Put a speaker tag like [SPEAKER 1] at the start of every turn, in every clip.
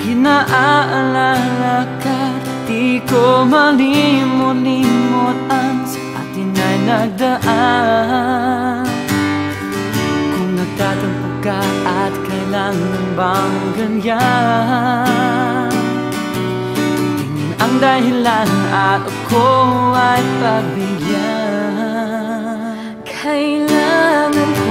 [SPEAKER 1] Kahit naaalala ka, di ko malimot-limot ang sa atin ay nagdaan. Kung nagtatampo ka at kailangan bang ganyan, tingin ang dahilan at ako ay pagbigyan.
[SPEAKER 2] Kailangan ko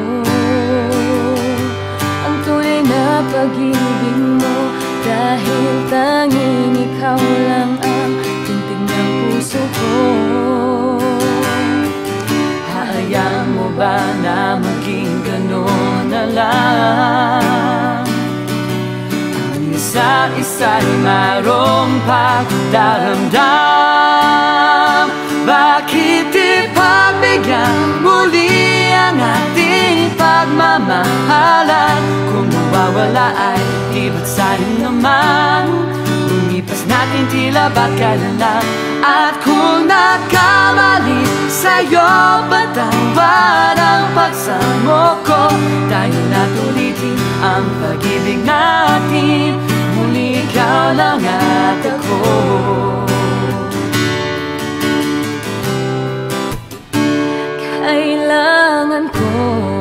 [SPEAKER 2] ang tunay na pag-ibig mo, dahil tanging ikaw lang ang tintig ng puso ko.
[SPEAKER 1] Hayaan mo ba na maging gano'n na lang? Ang isa't isa'y mayroong pagdaramdam. Bakit ipagbigyan muli ang ating pagmamahalan? Kung mawawala ay di ba't sayang naman? Lumipas natin tila ba't kailan lang? At kung nagkamali sa'yo, patawad ang pagsamo ko. Tayo na't ulitin ang pag-ibig natin. Muli ikaw lang at ako.
[SPEAKER 2] Kailangan ko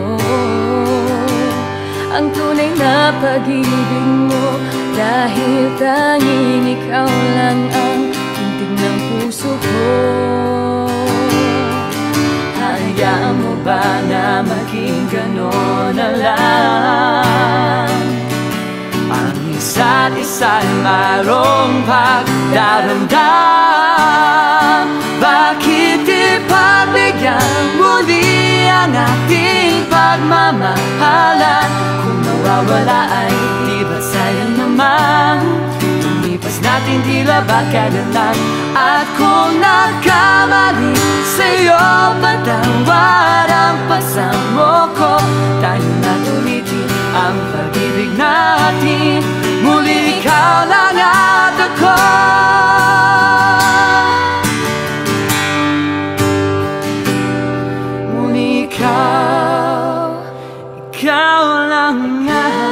[SPEAKER 2] ang tunay na pag-ibig mo, dahil tanging ikaw lang ang tintig ng puso ko.
[SPEAKER 1] Hayaan mo ba na maging gano'n na lang? Ang isa't isa'y mayroong pagdaramdam. Bakit ipagbigyan muli ang ating pagmamahalan? Kung mawawala ay di ba't sayang naman? Lumipas natin tila ba't kailan lang? At kung nagkamali sa'yo, patawad ang pagsamo ko. Tayo na't ulitin ang pag-ibig natin. Muli ikaw lang at ako. Ikaw lang nga.